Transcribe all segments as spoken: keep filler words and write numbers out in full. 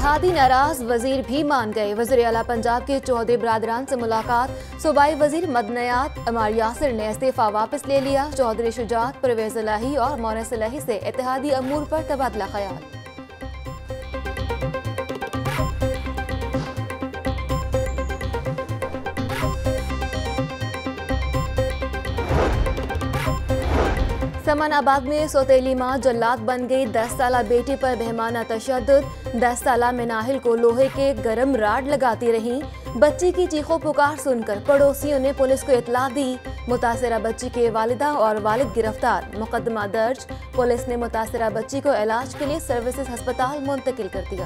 इत्तेहादी नाराज वजीर भी मान गए। वज़ीर आला पंजाब के चौधरी बरादरान से मुलाकात। सूबाई वजीर मदनियात अमार यासिर ने इस्तीफा वापस ले लिया। चौधरी शुजात, परवेज इलाही और मोनस इलाही से इत्तेहादी अमूर पर तबादला ख्याल। समानाबाद में सौतेली माँ जल्लाद बन गई। दस साला बेटी पर बेहमाना तशद्दुद। दस साला मिनाहिल को लोहे के गरम राड लगाती रही। बच्ची की चीखों पुकार सुनकर पड़ोसियों ने पुलिस को इतला दी। मुतासरा बच्ची के वालिदा और वालिद गिरफ्तार। मुकदमा दर्ज। पुलिस ने मुतासरा बच्ची को इलाज के लिए सर्विसेज अस्पताल मुंतकिल कर दिया।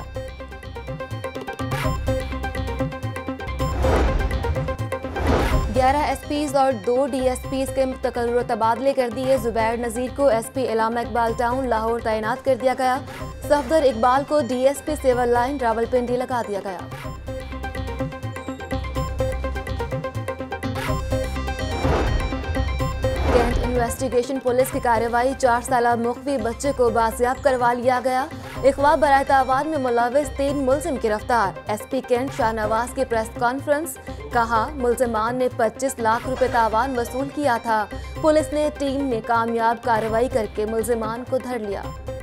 ग्यारह एस पीज और दो डी एस पीज के तकर्रुर तबादले कर दिए। जुबैर नज़ीर को एस पी इलामा इकबाल टाउन लाहौर तैनात कर दिया गया। सफदर इकबाल को D S P civil line Rawalpindi लगा दिया गया। कैंट इन्वेस्टिगेशन पुलिस की कार्रवाई। चार साल मुख्वी बच्चे को बाजियाब करवा लिया गया। इखवा बराए तावान में मुलविस तीन मुल्जिम गिरफ्तार। एस पी कैंट शाहनवाज की प्रेस कॉन्फ्रेंस। कहा, मुल्जिमान ने पच्चीस लाख रुपए तावान वसूल किया था। पुलिस ने टीम ने कामयाब कार्रवाई करके मुल्जिमान को धर लिया।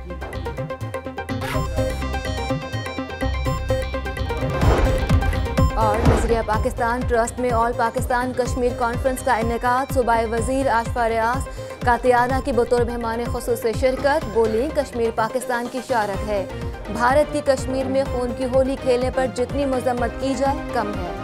और नजरिया पाकिस्तान ट्रस्ट में ऑल पाकिस्तान कश्मीर कॉन्फ्रेंस का इनेकाद। सूबाई वजीर आशफा रियाज कातियाना की बतौर मेहमान खुसूस से शिरकत। बोली, कश्मीर पाकिस्तान की शारत है। भारत की कश्मीर में खून की होली खेलने पर जितनी मजम्मत की जाए कम है।